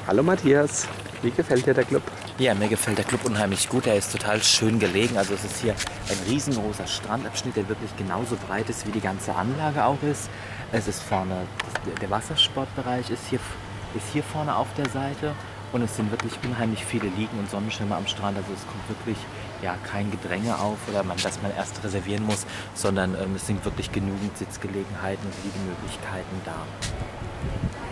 Hallo Matthias, wie gefällt dir der Club? Ja, mir gefällt der Club unheimlich gut. Er ist total schön gelegen. Also es ist hier ein riesengroßer Strandabschnitt, der wirklich genauso breit ist, wie die ganze Anlage auch ist. Es ist vorne, der Wassersportbereich ist hier vorne auf der Seite. Und es sind wirklich unheimlich viele Liegen und Sonnenschirme am Strand. Also es kommt wirklich ja, kein Gedränge auf oder dass man erst reservieren muss, sondern es sind wirklich genügend Sitzgelegenheiten und Liegemöglichkeiten da.